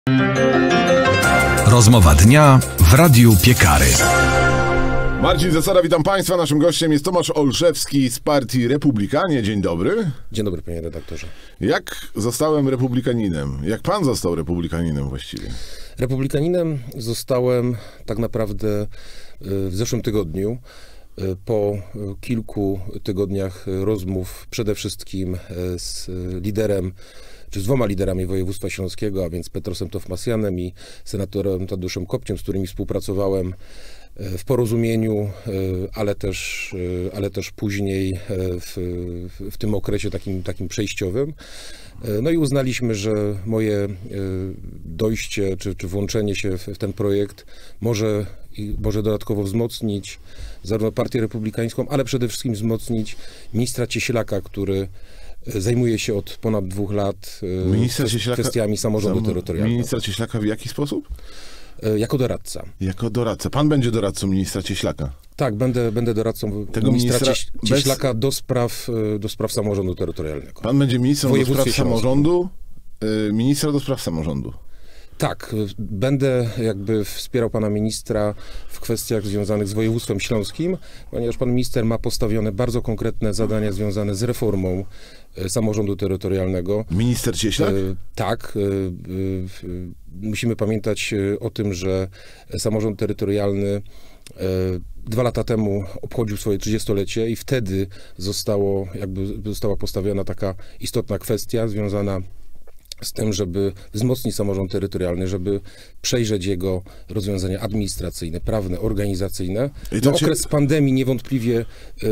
Rozmowa dnia w Radiu Piekary. Marcin Zasada, witam Państwa. Naszym gościem jest Tomasz Olszewski z partii Republikanie. Dzień dobry. Dzień dobry, panie redaktorze. Jak zostałem republikaninem? Jak pan został republikaninem właściwie? Republikaninem zostałem tak naprawdę w zeszłym tygodniu. Po kilku tygodniach rozmów przede wszystkim z liderem, czy z dwoma liderami województwa śląskiego, a więc Petrosem Tofmasjanem i senatorem Tadeuszem Kopciem, z którymi współpracowałem w porozumieniu, ale też później w tym okresie takim przejściowym. No i uznaliśmy, że moje dojście czy włączenie się w ten projekt może dodatkowo wzmocnić zarówno Partię Republikańską, ale przede wszystkim wzmocnić ministra Cieślaka, który zajmuje się od ponad 2 lat kwestiami samorządu terytorialnego. Ministra Cieślaka w jaki sposób? Jako doradca. Jako doradca. Pan będzie doradcą ministra Cieślaka? Tak, będę doradcą ministra Cieślaka do spraw samorządu terytorialnego. Pan będzie ministrem do spraw samorządu, ministra do spraw samorządu. Tak, będę jakby wspierał pana ministra w kwestiach związanych z województwem śląskim, ponieważ pan minister ma postawione bardzo konkretne zadania związane z reformą samorządu terytorialnego. Minister Cieślak? Tak. Musimy pamiętać o tym, że samorząd terytorialny 2 lata temu obchodził swoje 30-lecie i wtedy została postawiona taka istotna kwestia związana z tym, żeby wzmocnić samorząd terytorialny, żeby przejrzeć jego rozwiązania administracyjne, prawne, organizacyjne. Okres pandemii niewątpliwie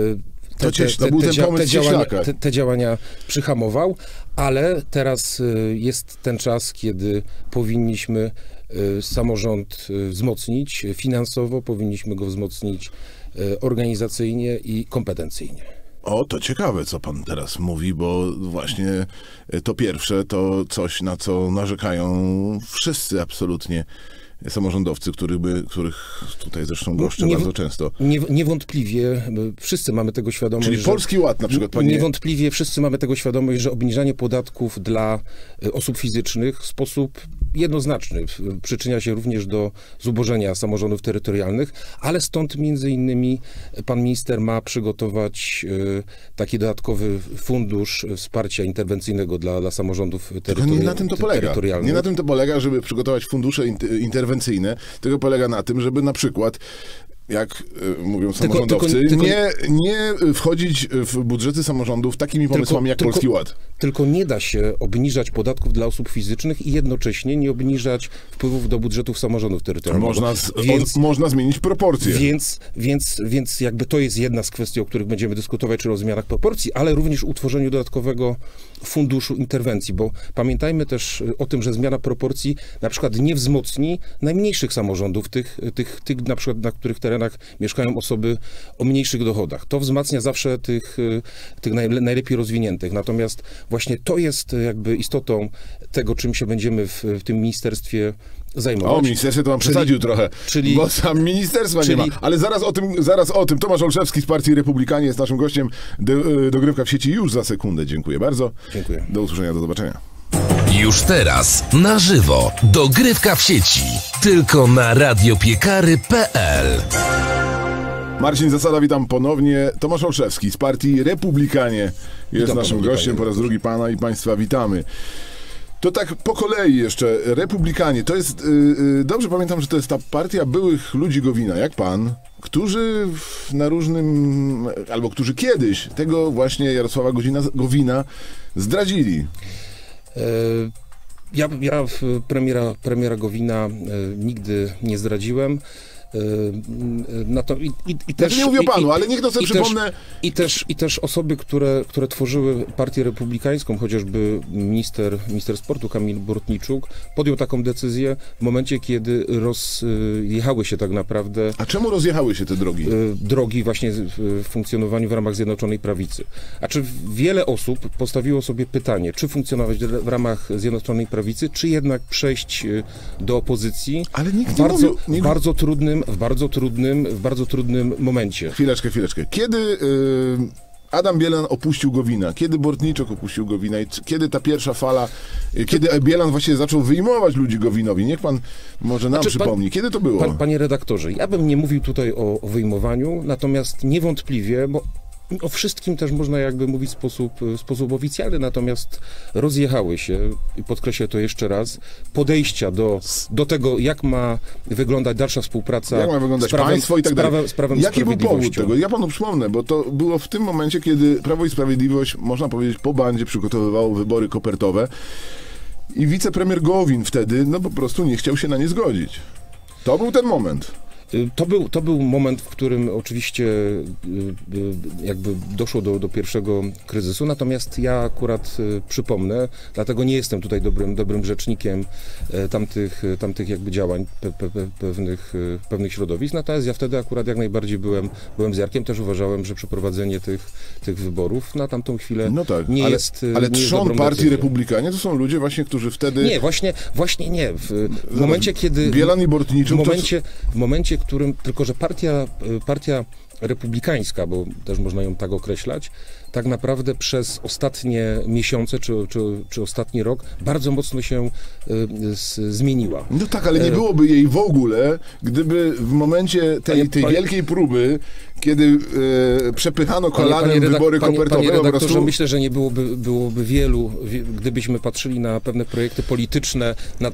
te działania przyhamował, ale teraz jest ten czas, kiedy powinniśmy samorząd wzmocnić finansowo, powinniśmy go wzmocnić organizacyjnie i kompetencyjnie. O, to ciekawe, co pan teraz mówi, bo właśnie to pierwsze to coś, na co narzekają wszyscy absolutnie samorządowcy, których tutaj zresztą goszczę bardzo często. Niewątpliwie wszyscy mamy tego świadomość. Czyli Polski Ład na przykład, panie... Niewątpliwie wszyscy mamy tego świadomość, że obniżanie podatków dla osób fizycznych w sposób jednoznaczny przyczynia się również do zubożenia samorządów terytorialnych, ale stąd między innymi pan minister ma przygotować taki dodatkowy fundusz wsparcia interwencyjnego dla samorządów terytorialnych. Nie na tym to polega. Nie na tym to polega, żeby przygotować fundusze interwencyjne, tylko polega na tym, żeby na przykład, jak mówią samorządowcy, nie wchodzić w budżety samorządów takimi pomysłami jak Polski Ład. Tylko nie da się obniżać podatków dla osób fizycznych i jednocześnie nie obniżać wpływów do budżetów samorządów terytorialnych. Można zmienić proporcje. Więc jakby to jest jedna z kwestii, o których będziemy dyskutować, czy o zmianach proporcji, ale również utworzeniu dodatkowego funduszu interwencji, bo pamiętajmy też o tym, że zmiana proporcji na przykład nie wzmocni najmniejszych samorządów, tych na przykład, na których terenach mieszkają osoby o mniejszych dochodach. To wzmacnia zawsze tych najlepiej rozwiniętych. Natomiast właśnie to jest jakby istotą tego, czym się będziemy w tym ministerstwie zajmować. O ministerstwie to mam przesadził trochę, bo sam ministerstwa nie ma. Ale zaraz o tym. Tomasz Olszewski z partii Republikanie jest naszym gościem. Dogrywka w sieci już za sekundę. Dziękuję bardzo. Dziękuję. Do usłyszenia, do zobaczenia. Już teraz na żywo dogrywka w sieci. Tylko na radiopiekary.pl. Marcin Zasada, witam ponownie. Tomasz Olszewski z partii Republikanie jest naszym gościem. Po raz drugi pana i państwa witamy. To tak po kolei jeszcze. Republikanie, to jest... dobrze pamiętam, że to jest ta partia byłych ludzi Gowina, jak pan, którzy na różnym... albo którzy kiedyś tego właśnie Jarosława Gowina zdradzili. Ja premiera Gowina nigdy nie zdradziłem. Nie mówię o panu, ale niech to sobie przypomnę. I też osoby, które tworzyły partię republikańską, chociażby minister sportu Kamil Bortniczuk, podjął taką decyzję w momencie, kiedy rozjechały się tak naprawdę... A czemu rozjechały się te drogi? Drogi właśnie w funkcjonowaniu w ramach Zjednoczonej Prawicy. A czy wiele osób postawiło sobie pytanie, czy funkcjonować w ramach Zjednoczonej Prawicy, czy jednak przejść do opozycji, ale nikt w bardzo trudnym momencie. Chwileczkę. Kiedy Adam Bielan opuścił Gowina, kiedy Bortniczok opuścił Gowina i kiedy ta pierwsza fala, kiedy Bielan właśnie zaczął wyjmować ludzi Gowinowi. Niech pan może nam przypomni, kiedy to było? Panie redaktorze, ja bym nie mówił tutaj o wyjmowaniu, natomiast niewątpliwie, bo o wszystkim też można jakby mówić w sposób oficjalny, natomiast rozjechały się, i podkreślę to jeszcze raz, podejścia do tego, jak ma wyglądać dalsza współpraca, jak ma wyglądać państwo i tak dalej. Jaki był powód tego? Ja panu przypomnę, bo to było w tym momencie, kiedy Prawo i Sprawiedliwość, można powiedzieć, po bandzie przygotowywało wybory kopertowe i wicepremier Gowin wtedy, no po prostu nie chciał się na nie zgodzić. To był ten moment. To był moment, w którym oczywiście jakby doszło do pierwszego kryzysu, natomiast ja akurat przypomnę, dlatego nie jestem tutaj dobrym rzecznikiem tamtych jakby działań pewnych środowisk, natomiast ja wtedy akurat jak najbardziej byłem z Jarkiem, też uważałem, że przeprowadzenie tych wyborów na tamtą chwilę nie jest ale trzon partii Republikanie to są ludzie właśnie, którzy wtedy... Nie, właśnie nie. W momencie, kiedy... Bielan i Bortniczuk... W momencie, którym, tylko że partia republikańska, bo też można ją tak określać, tak naprawdę przez ostatnie miesiące czy ostatni rok bardzo mocno się zmieniła. No tak, ale nie byłoby jej w ogóle, gdyby w momencie tej wielkiej próby, kiedy przepychano kolanem wybory kopertowe... Panie redaktorze, myślę, że nie byłoby wielu, gdybyśmy patrzyli na pewne projekty polityczne na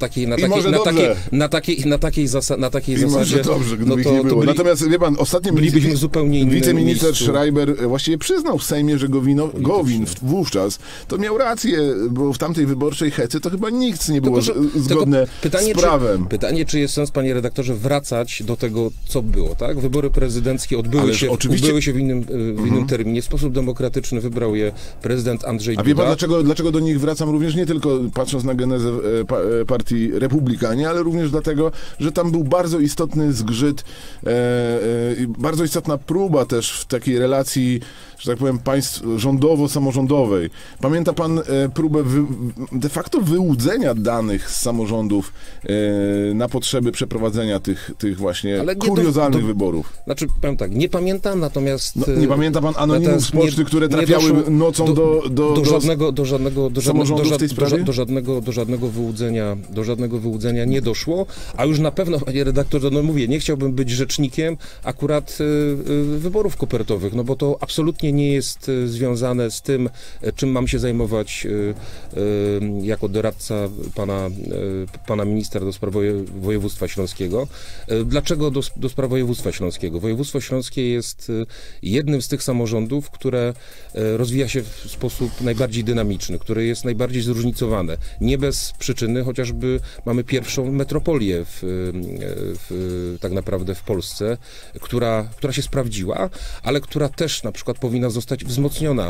takiej zasadzie. Może dobrze, gdyby ich nie było. Natomiast wie pan, ostatnio bylibyśmy zupełnie innym wiceminister miejscu. Schreiber właściwie przyznał w Sejmie, że Gowin wówczas to miał rację, bo w tamtej wyborczej hecy to chyba nikt nie było zgodne z prawem. Pytanie, czy jest sens, panie redaktorze, wracać do tego, co było, tak? Wybory prezydenckie odbyły się w innym terminie. W sposób demokratyczny wybrał je prezydent Andrzej Duda. A wie pan, dlaczego do nich wracam? Również nie tylko patrząc na genezę partii Republikanie, ale również dlatego, że tam był bardzo istotny zgrzyt, bardzo istotna próba też w takiej relacji, że tak powiem, państw rządowo-samorządowej. Pamięta pan próbę de facto wyłudzenia danych z samorządów na potrzeby przeprowadzenia tych właśnie kuriozalnych wyborów? Znaczy, powiem tak, nie pamiętam, natomiast... nie pamięta pan anonimów z poczty, które trafiały nocą do samorządów w tej sprawie? Do żadnego wyłudzenia nie doszło, a już na pewno, panie redaktorze, no mówię, nie chciałbym być rzecznikiem akurat wyborów kopertowych, no bo to absolutnie nie jest związane z tym, czym mam się zajmować jako doradca pana ministra do spraw województwa śląskiego. Dlaczego do spraw województwa śląskiego? Województwo śląskie jest jednym z tych samorządów, które rozwija się w sposób najbardziej dynamiczny, które jest najbardziej zróżnicowane. Nie bez przyczyny, chociażby mamy pierwszą metropolię tak naprawdę w Polsce, która się sprawdziła, ale która też na przykład powinna zostać wzmocniona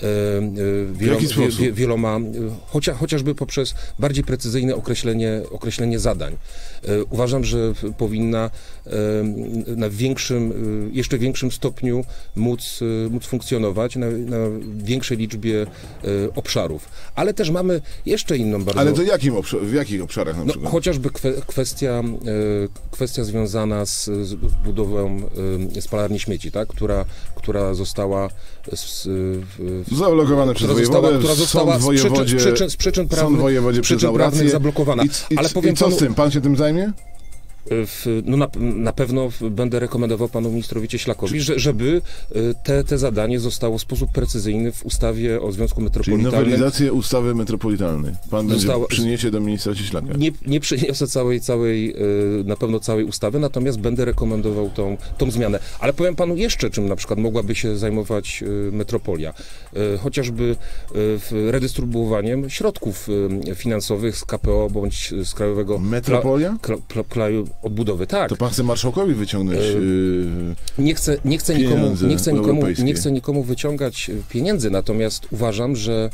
wieloma, chociażby poprzez bardziej precyzyjne określenie zadań. Uważam, że powinna na jeszcze większym stopniu móc funkcjonować na większej liczbie obszarów. Ale też mamy jeszcze inną bardzo... Ale to w jakich obszarach na przykład? Chociażby kwestia związana z budową spalarni śmieci, tak? która została zablokowana przez wojewodę, która została z przyczyn prawnych zablokowana. Ale powiem co z tym? Pan się tym zajmie? Na pewno będę rekomendował panu ministrowi Cieślakowi, żeby te zadanie zostało w sposób precyzyjny w ustawie o Związku Metropolitalnym. Czyli nowelizację ustawy metropolitalnej. Pan przyniesie do ministra Cieślaka. Nie przyniosę na pewno całej ustawy, natomiast będę rekomendował tą zmianę. Ale powiem panu jeszcze, czym na przykład mogłaby się zajmować metropolia. Chociażby redystrybuowaniem środków finansowych z KPO bądź z Krajowego Odbudowy, tak. To pan chce marszałkowi wyciągnąć nie chcę nikomu wyciągać pieniędzy, natomiast uważam, że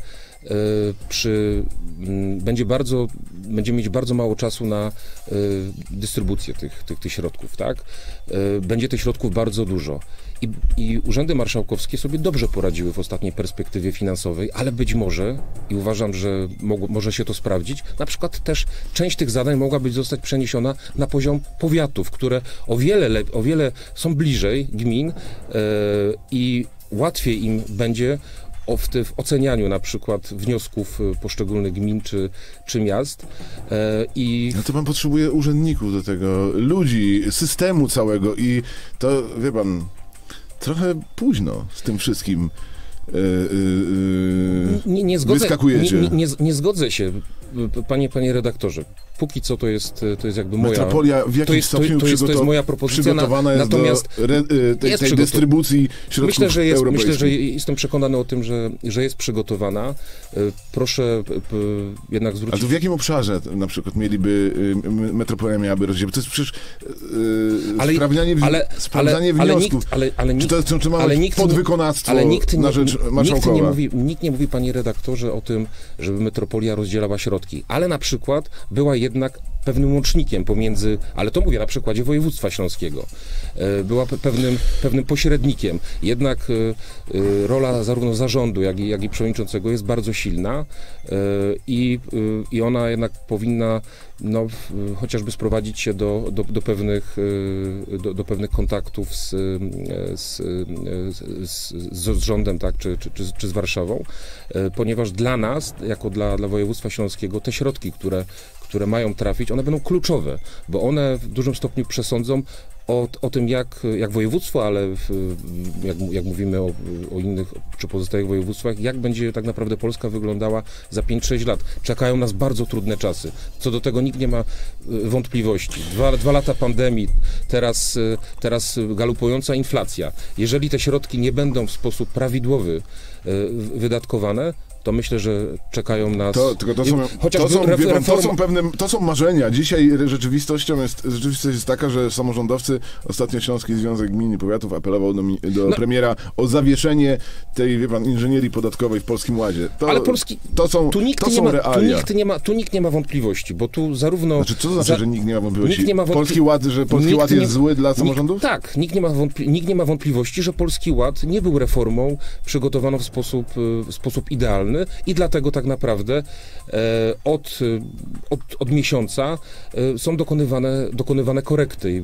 będzie mieć bardzo mało czasu na dystrybucję tych środków, tak? Będzie tych środków bardzo dużo. I urzędy marszałkowskie sobie dobrze poradziły w ostatniej perspektywie finansowej, ale być może, i uważam, że może się to sprawdzić, na przykład też część tych zadań mogłaby zostać przeniesiona na poziom powiatów, które o wiele są bliżej gmin i łatwiej im będzie w ocenianiu na przykład wniosków poszczególnych gmin czy miast. No to pan potrzebuje urzędników do tego, ludzi, systemu całego i to, wie pan, trochę późno z tym wszystkim wyskakujecie. Nie zgodzę się, panie redaktorze. Póki co to jest jakby moja... Metropolia w jakimś stopniu to jest moja propozycja. Przygotowana jest natomiast do tej dystrybucji środków europejskich. Myślę, że jestem przekonany o tym, że jest przygotowana. Proszę jednak zwrócić... A to w jakim obszarze na przykład metropolia miałaby rozdział? To jest przecież sprawdzanie wniosków. Czy mamy podwykonawstwo na rzecz marszałkowa? Nikt nie mówi, panie redaktorze, o tym, żeby metropolia rozdzielała środki. Ale na przykład była jednak pewnym łącznikiem pomiędzy, ale to mówię na przykładzie województwa śląskiego, była pewnym pośrednikiem. Jednak rola zarówno zarządu, jak i przewodniczącego jest bardzo silna i ona jednak powinna chociażby sprowadzić się do pewnych kontaktów z rządem, tak, czy z Warszawą, ponieważ dla nas, jako dla województwa śląskiego, te środki, które mają trafić, one będą kluczowe, bo one w dużym stopniu przesądzą o tym, jak województwo, ale jak mówimy o innych czy pozostałych województwach, jak będzie tak naprawdę Polska wyglądała za 5-6 lat. Czekają nas bardzo trudne czasy. Co do tego nikt nie ma wątpliwości. 2 lata pandemii, teraz galopująca inflacja. Jeżeli te środki nie będą w sposób prawidłowy wydatkowane, to myślę, że czekają nas... To są marzenia. Dzisiaj rzeczywistość jest taka, że samorządowcy, ostatnio Śląski Związek Gmin i Powiatów apelował do premiera o zawieszenie tej, wie pan, inżynierii podatkowej w Polskim Ładzie. To są realia. Tu nikt nie ma wątpliwości, bo tu zarówno... Znaczy, co to znaczy, że nikt nie ma wątpliwości? Polski Ład jest zły dla samorządów? Tak, nikt nie ma wątpliwości, że Polski Ład nie był reformą przygotowaną w sposób idealny i dlatego tak naprawdę od miesiąca są dokonywane korekty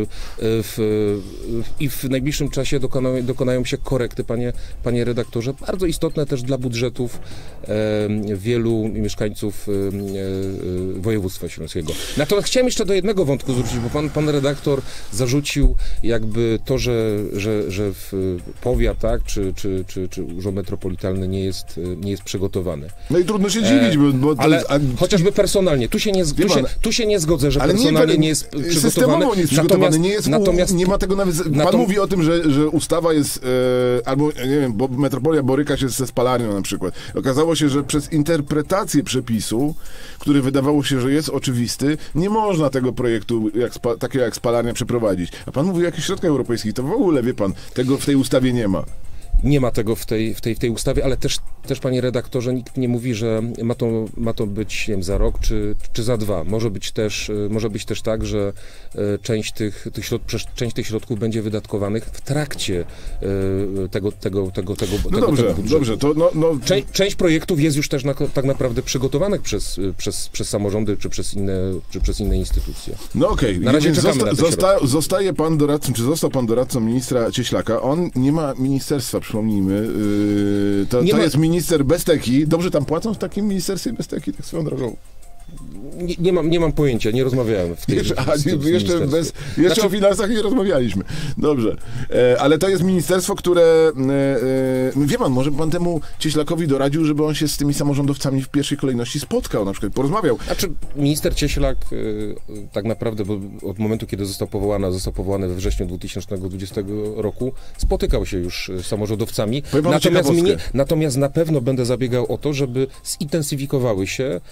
i w najbliższym czasie dokonają się korekty, panie redaktorze, bardzo istotne też dla budżetów wielu mieszkańców województwa śląskiego. Natomiast chciałem jeszcze do jednego wątku zwrócić, bo pan redaktor zarzucił jakby to, że powiat, tak, czy urząd metropolitalny nie jest przygotowany. No i trudno się dziwić, chociażby personalnie. Tu się nie zgodzę, że personalnie nie jest przygotowany. Systemowo nie jest przygotowany. Nie ma tego nawet... Pan mówi o tym, że ustawa jest... albo, nie wiem, bo metropolia boryka się ze spalarnią na przykład. Okazało się, że przez interpretację przepisu, który wydawało się, że jest oczywisty, nie można tego projektu, takiego jak spalarnia, przeprowadzić. A pan mówi o jakichś środkach europejskich. To w ogóle, wie pan, tego w tej ustawie nie ma. Nie ma tego w tej ustawie, ale też, panie redaktorze, nikt nie mówi, że ma to być, nie wiem, za rok czy za 2. Może być też tak, że część tych środków będzie wydatkowanych w trakcie tego Dobrze, to Część projektów jest już też tak naprawdę przygotowanych przez samorządy czy przez inne instytucje. No okej. Na razie czekamy na te środki. Zostaje pan doradcą, czy został pan doradcą ministra Cieślaka. On nie ma ministerstwa, przypomnijmy. To jest minister bez teki. Dobrze tam płacą w takim ministerstwie bez teki, tak swoją drogą? Nie mam pojęcia, nie rozmawiałem w tej Jeszcze o finansach nie rozmawialiśmy. Dobrze. Ale to jest ministerstwo, które... wie pan, może pan temu Cieślakowi doradził, żeby on się z tymi samorządowcami w pierwszej kolejności spotkał, na przykład porozmawiał. Znaczy, minister Cieślak tak naprawdę, bo od momentu, kiedy został powołany we wrześniu 2020 roku, spotykał się już z samorządowcami. Natomiast na pewno będę zabiegał o to, żeby zintensyfikowały się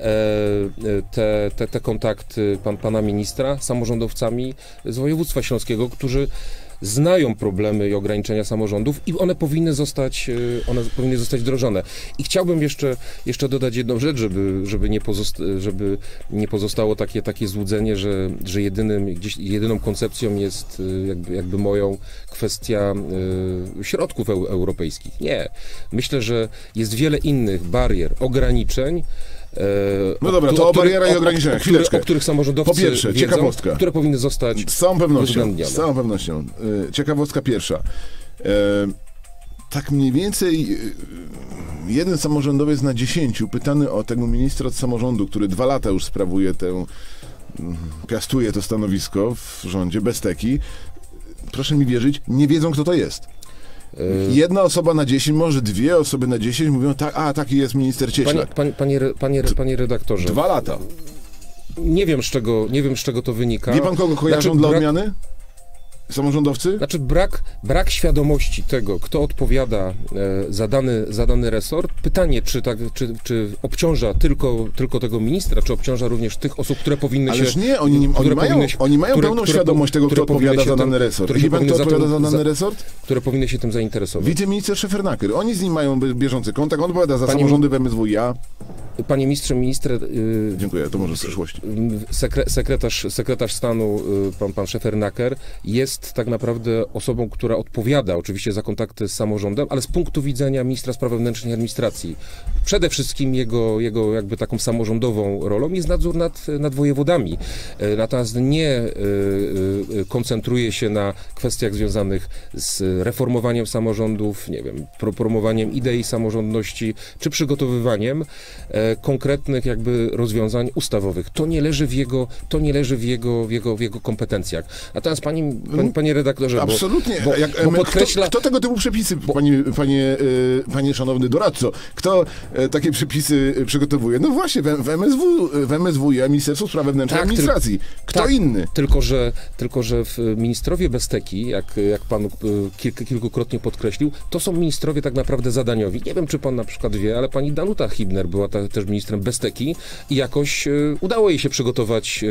te kontakty pana ministra z samorządowcami z województwa śląskiego, którzy znają problemy i ograniczenia samorządów i one powinny zostać wdrożone. I chciałbym jeszcze dodać jedną rzecz, żeby nie pozostało takie złudzenie, że jedyną koncepcją jest jakby moją kwestia środków europejskich. Nie. Myślę, że jest wiele innych barier, ograniczeń. No dobra, to o barierach i ograniczeniach. Chwileczkę. O których samorządowcy po pierwsze, wiedzą, ciekawostka. Które powinny zostać z całą pewnością. Ciekawostka pierwsza. tak mniej więcej jeden samorządowiec na 10 pytany o tego ministra od samorządu, który 2 lata już sprawuje piastuje to stanowisko w rządzie, Besteki, proszę mi wierzyć, nie wiedzą, kto to jest. Jedna osoba na 10, może 2 osoby na 10 mówią, taki jest minister Cieślak. Panie redaktorze. 2 lata. Nie wiem, z czego to wynika. Wie pan, kogo kojarzą dla odmiany? Samorządowcy? Znaczy brak świadomości tego, kto odpowiada za dany resort. Pytanie, czy obciąża tylko tego ministra, czy obciąża również tych osób, które powinny Ależ się... nie, oni mają pełną świadomość tego, kto odpowiada za dany resort. Wie pan, kto odpowiada za dany resort? Które powinny się tym zainteresować. Wiceminister Szefernaker. Oni z nim mają bieżący kontakt, on odpowiada za samorządy w MSWiA. Panie ministrze, Dziękuję, to może w przyszłości. Sekretarz stanu, pan Szefernaker, jest tak naprawdę osobą, która odpowiada oczywiście za kontakty z samorządem, ale z punktu widzenia ministra spraw wewnętrznych i administracji. Przede wszystkim jego jakby taką samorządową rolą jest nadzór nad wojewodami. Natomiast nie koncentruje się na kwestiach związanych z reformowaniem samorządów, nie wiem, promowaniem idei samorządności, czy przygotowywaniem konkretnych jakby rozwiązań ustawowych. To nie leży w jego kompetencjach. Natomiast panie redaktorze, absolutnie. Bo podkreśla... Kto tego typu przepisy, panie szanowny doradco, kto takie przepisy przygotowuje? No właśnie, w MSWiA, Ministerstwo Spraw Wewnętrznych i Administracji. Kto inny? Tylko, że ministrowie Besteki, jak pan kilkukrotnie podkreślił, to są ministrowie tak naprawdę zadaniowi. Nie wiem, czy pan na przykład wie, ale pani Danuta Hibner była też ministrem Besteki i jakoś udało jej się przygotować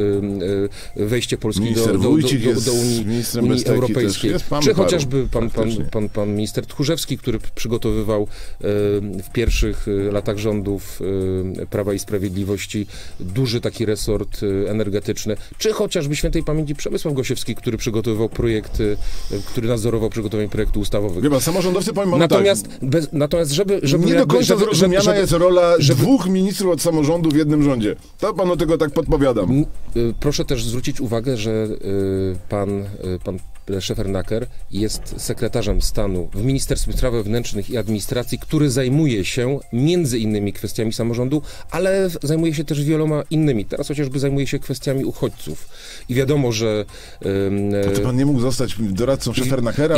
wejście Polski do Unii Europejskiej. Czy chociażby pan minister Tchórzewski, który przygotowywał w pierwszych latach rządów Prawa i Sprawiedliwości duży taki resort energetyczny, czy chociażby świętej pamięci Przemysław Gosiewski, który przygotowywał projekty, który nadzorował przygotowanie projektów ustawowych. Wie pan, samorządowcy powiem natomiast żeby nie do końca zrozumiana jest rola 2 ministrów od samorządu w jednym rządzie. To panu tego tak podpowiadam. Proszę też zwrócić uwagę, że pan Szefernaker jest sekretarzem stanu w Ministerstwie Spraw Wewnętrznych i Administracji, który zajmuje się między innymi kwestiami samorządu, ale zajmuje się też wieloma innymi. Teraz chociażby zajmuje się kwestiami uchodźców. I wiadomo, że... czy pan nie mógł zostać doradcą Szefernakera?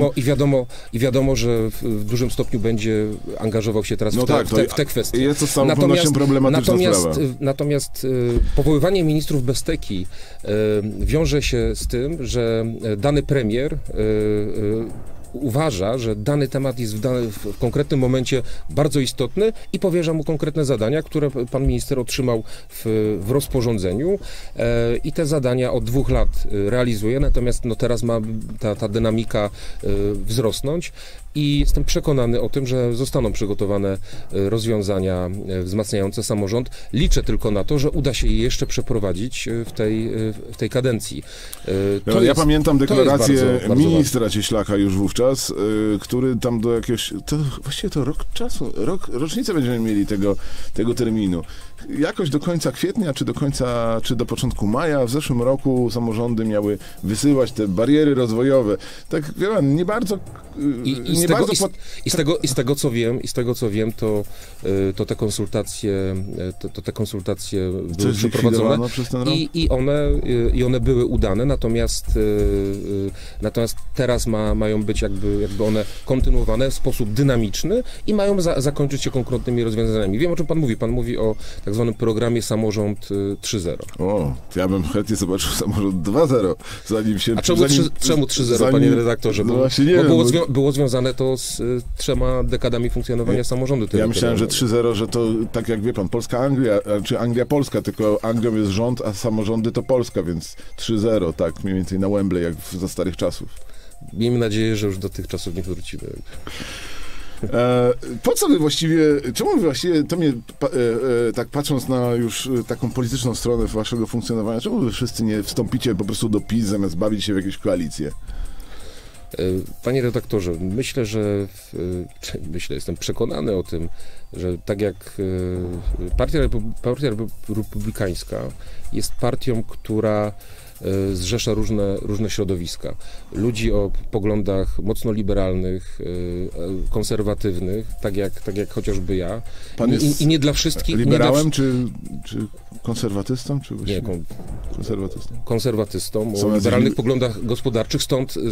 I wiadomo, że w dużym stopniu będzie angażował się teraz w te kwestie. Jest to z całą pewnością problematyczna sprawa. Natomiast powoływanie ministrów Besteki wiąże się z tym, że dany premier uważa, że dany temat jest w konkretnym momencie bardzo istotny i powierza mu konkretne zadania, które pan minister otrzymał w rozporządzeniu i te zadania od 2 lat realizuje, natomiast teraz ma ta dynamika wzrosnąć i jestem przekonany o tym, że zostaną przygotowane rozwiązania wzmacniające samorząd. Liczę tylko na to, że uda się je jeszcze przeprowadzić w tej kadencji. Ja pamiętam deklarację ministra Cieślaka już wówczas, który tam do jakiegoś... Właściwie to rocznicę będziemy mieli tego terminu. Jakoś do końca kwietnia, czy do początku maja w zeszłym roku samorządy miały wysyłać te bariery rozwojowe. Tak, wie pan, nie bardzo... I z tego co wiem, to te konsultacje były przeprowadzone przez ten rok? I one były udane, natomiast teraz mają być jakby one kontynuowane w sposób dynamiczny i mają zakończyć się konkretnymi rozwiązaniami. Wiem, o czym pan mówi. Pan mówi o tak zwanym programie Samorząd 3.0. O, ja bym chętnie zobaczył Samorząd 2.0, zanim się... A czemu 3.0, panie redaktorze? No właśnie nie wiem, było związane to z 3 dekadami funkcjonowania samorządu terytorialnego. Ja myślałem, że 3.0, że to tak jak wie pan, Polska-Anglia, czy Anglia-Polska, tylko Anglią jest rząd, a samorządy to Polska, więc 3.0, tak mniej więcej na Wembley, jak za starych czasów. Miejmy nadzieję, że już do tych czasów nie wrócimy. Po co wy właściwie, czemu wy właściwie, to mnie tak patrząc na już taką polityczną stronę waszego funkcjonowania, czemu wy wszyscy nie wstąpicie po prostu do PiS, zamiast bawić się w jakieś koalicje? Panie redaktorze, jestem przekonany o tym, że tak jak Partia Republikańska jest partią, która zrzesza różne środowiska. Ludzi o poglądach mocno liberalnych, konserwatywnych, tak jak chociażby ja. Pan jest I nie dla wszystkich. liberałem czy konserwatystą? Czy nie, konserwatystą. Konserwatystą, o liberalnych poglądach gospodarczych,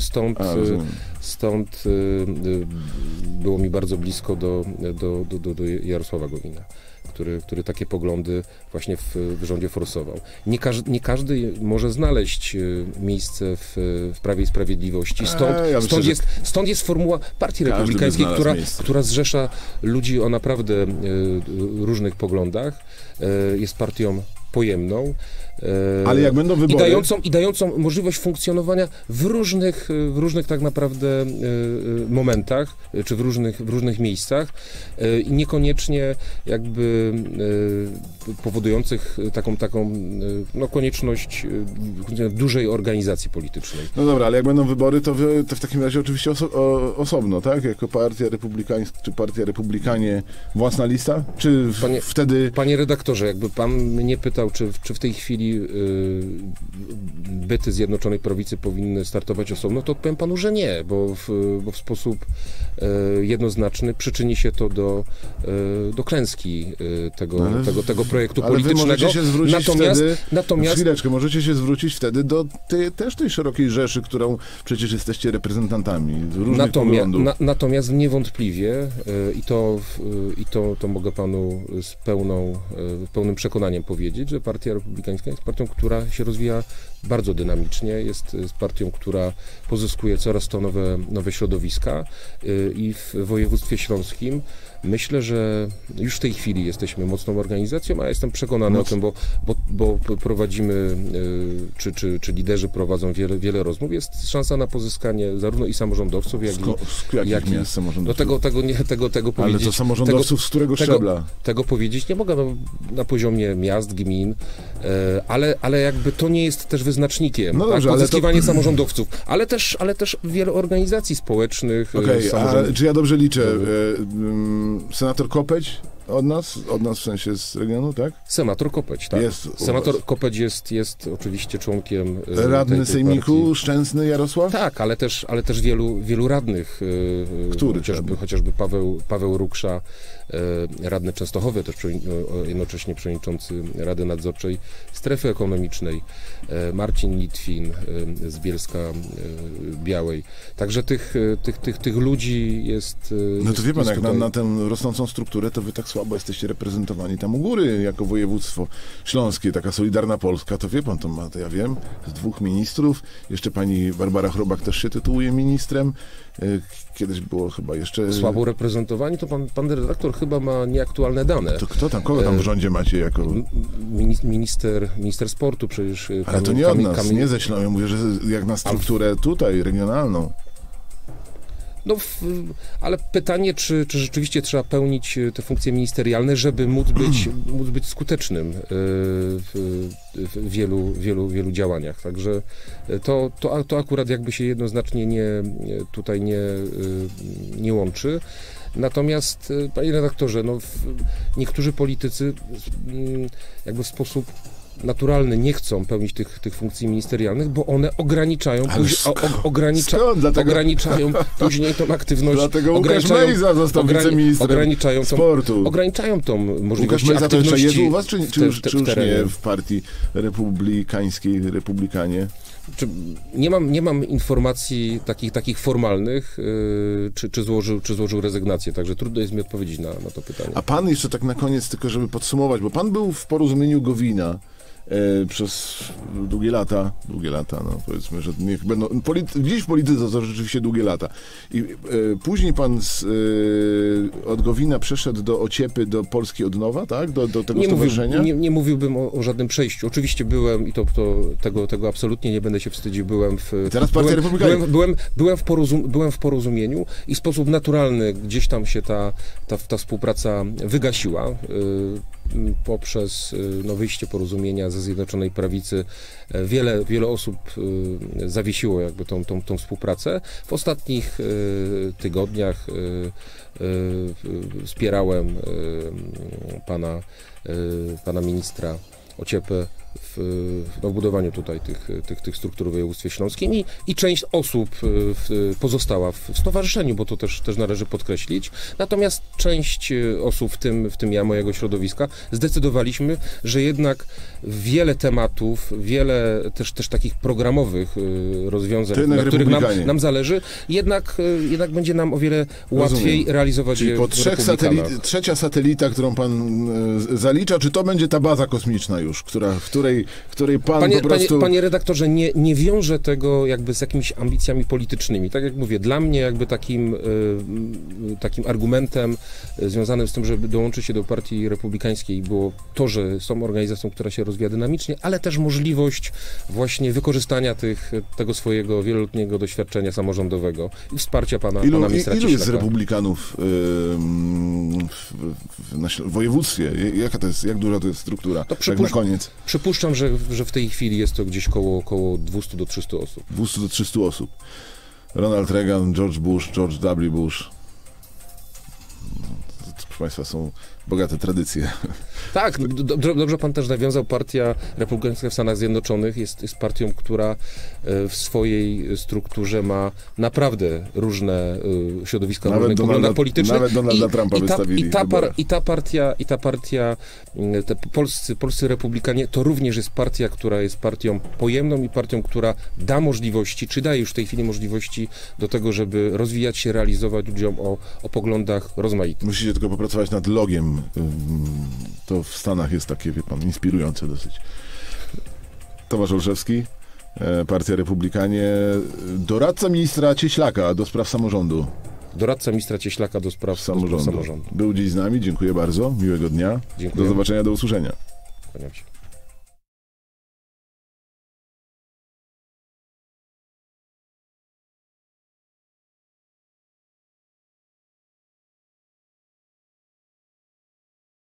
stąd było mi bardzo blisko do Jarosława Gowina, który takie poglądy właśnie w rządzie forsował. Nie każdy może znaleźć miejsce w Prawie i Sprawiedliwości. Stąd jest formuła Partii Republikańskiej, która zrzesza ludzi o naprawdę różnych poglądach. Jest partią pojemną, ale jak będą wybory... i dającą możliwość funkcjonowania w różnych tak naprawdę momentach, czy w różnych miejscach i niekoniecznie jakby powodujących taką konieczność dużej organizacji politycznej. No dobra, ale jak będą wybory, to w takim razie oczywiście osobno, tak? Jako Partia Republikańska, czy Partia Republikanie własna lista? Czy wtedy... Panie redaktorze, jakby pan mnie pytał, czy w tej chwili byty Zjednoczonej Prawicy powinny startować osobno, to odpowiem panu, że nie, bo w sposób jednoznaczny przyczyni się to do klęski tego projektu politycznego. Ale wy możecie się zwrócić natomiast chwileczkę, możecie się zwrócić wtedy do też tej szerokiej rzeszy, którą przecież jesteście reprezentantami różnych poglądów. Natomiast niewątpliwie i to mogę panu z pełnym przekonaniem powiedzieć, że Partia Republikańska jest partią, która się rozwija bardzo dynamicznie, jest partią, która pozyskuje coraz to nowe środowiska i w województwie śląskim myślę, że już w tej chwili jesteśmy mocną organizacją, a jestem przekonany o tym, bo prowadzimy, czy liderzy prowadzą wiele rozmów. Jest szansa na pozyskanie zarówno i samorządowców, jak i miast samorządowców? Tego powiedzieć. Ale to samorządowców z którego szczebla? Tego powiedzieć nie mogę na poziomie miast, gmin, ale jakby to nie jest też wyznacznikiem. No dobrze, pozyskiwanie samorządowców, ale też wiele organizacji społecznych. A czy ja dobrze liczę? Senator Kopeć od nas w sensie z regionu, tak? Senator Kopeć, tak. Senator Kopeć jest oczywiście członkiem radny sejmiku partii. Szczęsny Jarosław? Tak, ale też wielu radnych. Który? Chociażby Paweł Ruksza, radny Częstochowy, też jednocześnie przewodniczący Rady Nadzorczej Strefy Ekonomicznej, Marcin Litwin z Bielska Białej. Także tych ludzi jest... No to wie pan, jak na tę rosnącą strukturę, to wy tak słabo jesteście reprezentowani tam u góry, jako województwo śląskie, taka Solidarna Polska, to wie pan, to ja wiem, z 2 ministrów, jeszcze pani Barbara Chrobak też się tytułuje ministrem, kiedyś było chyba jeszcze... Słabo reprezentowani, to pan redaktor chyba ma nieaktualne dane. To kto tam, kogo tam w rządzie macie jako... Minister sportu przecież... Ale to nie od nas, nie ze Śląska, ja mówię, że jak na strukturę tutaj, regionalną. No, ale pytanie, czy rzeczywiście trzeba pełnić te funkcje ministerialne, żeby móc być skutecznym w wielu działaniach. Także to akurat jakby się jednoznacznie nie łączy. Natomiast, panie redaktorze, niektórzy politycy jakby w sposób naturalny nie chcą pełnić tych funkcji ministerialnych, bo one ograniczają później tą aktywność. Dlatego Łukasz Mejza został wiceministrem sportu. Ograniczają tą możliwość Łukasz Mejza to jeszcze jest u was, czy już nie w partii republikańskiej, Republikanie? Nie mam informacji takich formalnych, czy złożył rezygnację, także trudno jest mi odpowiedzieć na to pytanie. A pan jeszcze tak na koniec, tylko żeby podsumować, bo pan był w porozumieniu Gowina przez długie lata, no powiedzmy, że niech będą, gdzieś w polityce to rzeczywiście długie lata. I później pan od Gowina przeszedł do Ociepy, do Polski od nowa, tak? Do tego stowarzyszenia? Nie mówiłbym o żadnym przejściu. Oczywiście byłem i tego absolutnie nie będę się wstydził, byłem w porozumieniu i w sposób naturalny gdzieś tam się ta współpraca wygasiła. Poprzez wyjście porozumienia ze Zjednoczonej Prawicy wiele osób zawiesiło jakby tą współpracę. W ostatnich tygodniach wspierałem pana ministra Ociepę w budowaniu tutaj tych struktur w województwie śląskim i część osób pozostała w stowarzyszeniu, bo to też należy podkreślić. Natomiast część osób, w tym ja, mojego środowiska, zdecydowaliśmy, że jednak wiele tematów, wiele też takich programowych rozwiązań, na których nam zależy, jednak będzie nam o wiele łatwiej realizować Czyli je po trzecia satelita, którą pan zalicza, czy to będzie ta baza kosmiczna już, w której pan po prostu... Panie redaktorze, nie wiążę tego jakby z jakimiś ambicjami politycznymi. Tak jak mówię, dla mnie jakby takim argumentem związanym z tym, żeby dołączyć się do Partii Republikańskiej było to, że są organizacją, która się rozwija dynamicznie, ale też możliwość właśnie wykorzystania tego swojego wieloletniego doświadczenia samorządowego i wsparcia pana ministra Ilu jest Cieślaka. republikanów w województwie? Jak duża to jest struktura? Tak na koniec. Przypuszczam, że w tej chwili jest to gdzieś koło 200 do 300 osób. 200 do 300 osób. Ronald Reagan, George Bush, George W. Bush. Proszę państwa, są bogate tradycje. Tak, dobrze pan też nawiązał. Partia Republikańska w Stanach Zjednoczonych jest partią, która w swojej strukturze ma naprawdę różne środowiska, różnych poglądach politycznych. Nawet Donalda Trumpa wystawili. I ta partia, te polscy republikanie, to również jest partia, która jest partią pojemną i partią, która da możliwości, czy daje już w tej chwili możliwości do tego, żeby rozwijać się, realizować ludziom o poglądach rozmaitych. Musicie tylko popracować nad logiem. To w Stanach jest takie, wie pan, inspirujące dosyć. Tomasz Olszewski, Partia Republikanie, doradca ministra Cieślaka do spraw samorządu. Doradca ministra Cieślaka do spraw samorządu. Był dziś z nami, dziękuję bardzo, miłego dnia. Dziękuję. Do zobaczenia, do usłyszenia. Kłaniam się.